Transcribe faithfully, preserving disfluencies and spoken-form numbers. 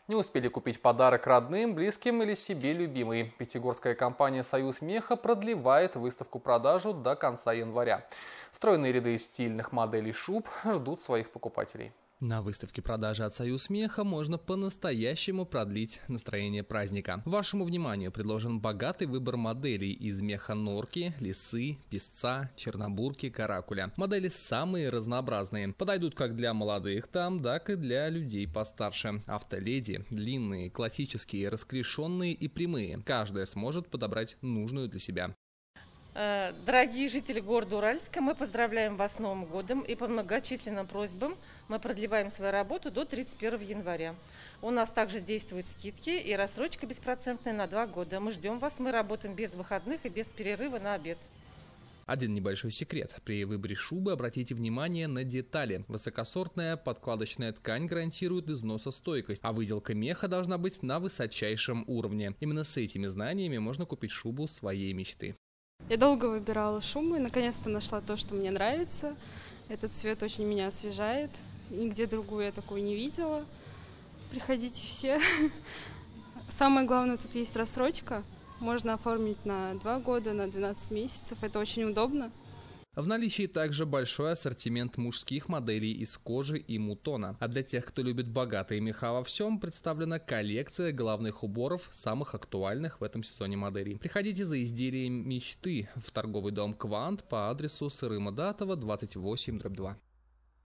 Не успели купить подарок родным, близким или себе любимый. Пятигорская компания «Союз Меха» продлевает выставку-продажу до конца января. Стройные ряды стильных моделей шуб ждут своих покупателей. На выставке продажи от «Союз Меха» можно по-настоящему продлить настроение праздника. Вашему вниманию предложен богатый выбор моделей из меха норки, лисы, песца, чернобурки, каракуля. Модели самые разнообразные. Подойдут как для молодых там, так и для людей постарше. Автоледи длинные, классические, расклешенные и прямые. Каждая сможет подобрать нужную для себя. Дорогие жители города Уральска, мы поздравляем вас с Новым годом и по многочисленным просьбам мы продлеваем свою работу до тридцать первого января. У нас также действуют скидки и рассрочка беспроцентная на два года. Мы ждем вас, мы работаем без выходных и без перерыва на обед. Один небольшой секрет. При выборе шубы обратите внимание на детали. Высокосортная подкладочная ткань гарантирует износостойкость, а выделка меха должна быть на высочайшем уровне. Именно с этими знаниями можно купить шубу своей мечты. Я долго выбирала шубу и наконец-то нашла то, что мне нравится. Этот цвет очень меня освежает. Нигде другую я такую не видела. Приходите все. Самое главное, тут есть рассрочка. Можно оформить на два года, на двенадцать месяцев. Это очень удобно. В наличии также большой ассортимент мужских моделей из кожи и мутона. А для тех, кто любит богатые меха во всем, представлена коллекция головных уборов самых актуальных в этом сезоне моделей. Приходите за изделием мечты в торговый дом «Квант» по адресу Сырыма Датова, двадцать восемь дробь два.